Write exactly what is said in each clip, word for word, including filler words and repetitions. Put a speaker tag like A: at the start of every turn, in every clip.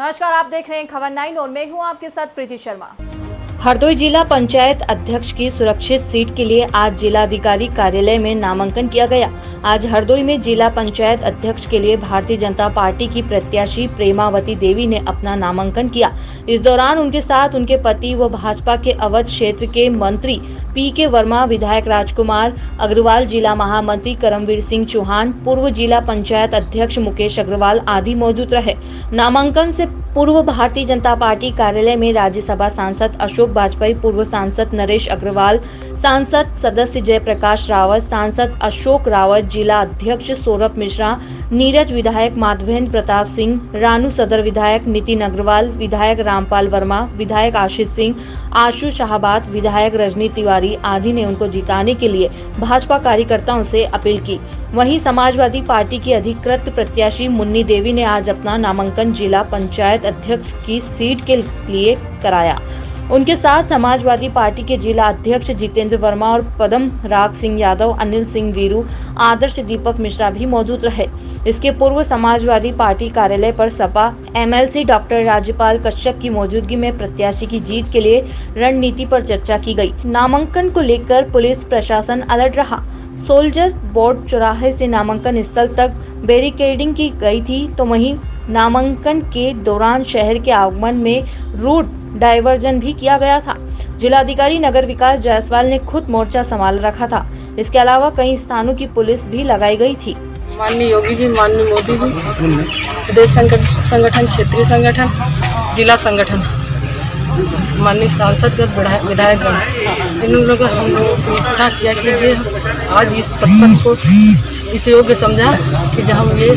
A: नमस्कार, आप देख रहे हैं खबर नाइन और मैं हूं आपके साथ प्रीति शर्मा।
B: हरदोई जिला पंचायत अध्यक्ष की सुरक्षित सीट के लिए आज जिलाधिकारी कार्यालय में नामांकन किया गया। आज हरदोई में जिला पंचायत अध्यक्ष के लिए भारतीय जनता पार्टी की प्रत्याशी प्रेमावती देवी ने अपना नामांकन किया। इस दौरान उनके साथ उनके पति व भाजपा के अवध क्षेत्र के मंत्री पी के वर्मा, विधायक राजकुमार अग्रवाल, जिला महामंत्री करमवीर सिंह चौहान, पूर्व जिला पंचायत अध्यक्ष मुकेश अग्रवाल आदि मौजूद रहे। नामांकन से पूर्व भारतीय जनता पार्टी कार्यालय में राज्यसभा सांसद अशोक वाजपेयी, पूर्व सांसद नरेश अग्रवाल, सांसद सदस्य जयप्रकाश रावत, सांसद अशोक रावत, जिला अध्यक्ष सौरभ मिश्रा, नीरज विधायक माधवेंद्र प्रताप सिंह, रानू सदर विधायक नितिन अग्रवाल, विधायक रामपाल वर्मा, विधायक आशीष सिंह, आशु शाहबाद, विधायक रजनी तिवारी आदि ने उनको जिताने के लिए भाजपा कार्यकर्ताओं से अपील की। वहीं समाजवादी पार्टी की अधिकृत प्रत्याशी मुन्नी देवी ने आज अपना नामांकन जिला पंचायत अध्यक्ष की सीट के लिए कराया। उनके साथ समाजवादी पार्टी के जिला अध्यक्ष जितेंद्र वर्मा और पदम राग सिंह यादव, अनिल सिंह वीरू, आदर्श दीपक मिश्रा भी मौजूद रहे। इसके पूर्व समाजवादी पार्टी कार्यालय पर सपा एमएलसी डॉक्टर राज्यपाल कश्यप की मौजूदगी में प्रत्याशी की जीत के लिए रणनीति पर चर्चा की गई। नामांकन को लेकर पुलिस प्रशासन अलर्ट रहा। सोल्जर बोर्ड चौराहे से नामांकन स्थल तक बैरिकेडिंग की गई थी, तो वहीं नामांकन के दौरान शहर के आगमन में रूट डायवर्जन भी किया गया था। जिलाधिकारी नगर विकास जायसवाल ने खुद मोर्चा संभाल रखा था। इसके अलावा कई स्थानों की पुलिस भी लगाई गई थी।
C: माननीय योगी जी, माननीय मोदी जी, प्रदेश संगठन, क्षेत्रीय संगठन, जिला संगठन, माननीय सांसद विधायकगण, इन लोगों ने हम लोगों को इकट्ठा किया कि ये आज इस पद को इस योग्य समझा कि जब हम ये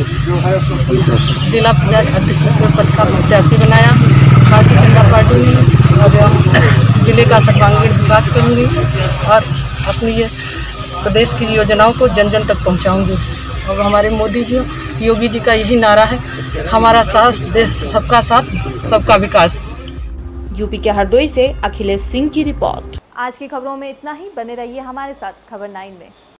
C: जिला पंचायत अध्यक्ष पद का प्रत्याशी बनाया। भारतीय जनता पार्टी ने और जिले का सर्वांगीण विकास करूँगी और अपनी ये प्रदेश की योजनाओं को जन जन तक पहुँचाऊँगी। और हमारे मोदी जी, योगी जी का यही नारा है, हमारा साथ देश, सबका साथ, सबका विकास।
B: यूपी के हरदोई से अखिलेश सिंह की रिपोर्ट।
A: आज की खबरों में इतना ही। बने रहिए हमारे साथ खबर नाइन में।